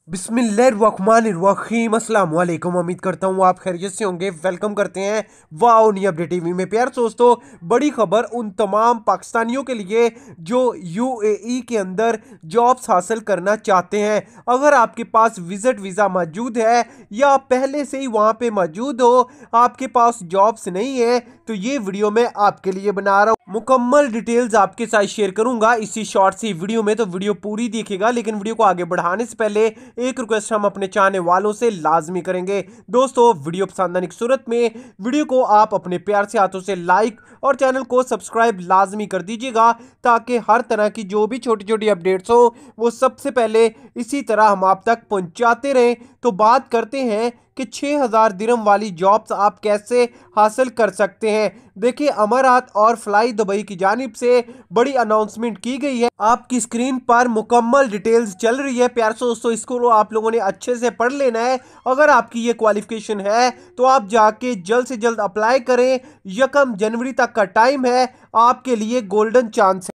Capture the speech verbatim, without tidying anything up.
बिस्मिल्लाहिर्रहमानिर्रहीम अस्सलाम वालेकुम। उम्मीद करता हूँ आप खैरियत से होंगे। वेलकम करते हैं वाओ न्यू अपडेट टीवी में। प्यार दोस्तों, बड़ी खबर उन तमाम पाकिस्तानियों के लिए जो यूएई के अंदर जॉब्स हासिल करना चाहते हैं। अगर आपके पास विजिट वीज़ा मौजूद है या पहले से ही वहाँ पे मौजूद हो, आपके पास जॉब्स नहीं है, तो ये वीडियो मैं आपके लिए बना रहा हूँ। मुकम्मल डिटेल्स आपके साथ शेयर करूंगा इसी शॉर्ट सी वीडियो में, तो वीडियो पूरी देखिएगा। लेकिन वीडियो को आगे बढ़ाने से पहले एक रिक्वेस्ट हम अपने चाहने वालों से लाजमी करेंगे। दोस्तों, वीडियो पसंद आने की सूरत में वीडियो को आप अपने प्यार से हाथों से लाइक और चैनल को सब्सक्राइब लाजमी कर दीजिएगा, ताकि हर तरह की जो भी छोटी छोटी अपडेट्स हो वो सबसे पहले इसी तरह हम आप तक पहुंचाते रहें। तो बात करते हैं कि छह हज़ार दिरहम वाली जॉब्स आप कैसे हासिल कर सकते हैं। देखिए, अमारात और फ्लाई दुबई की जानिब से बड़ी अनाउंसमेंट की गई है। आपकी स्क्रीन पर मुकम्मल डिटेल्स चल रही है। प्यार से दोस्तों, इसको आप लोगों ने अच्छे से पढ़ लेना है। अगर आपकी ये क्वालिफिकेशन है तो आप जाके जल्द से जल्द अप्लाई करें। यकम जनवरी तक का टाइम है, आपके लिए गोल्डन चांस है।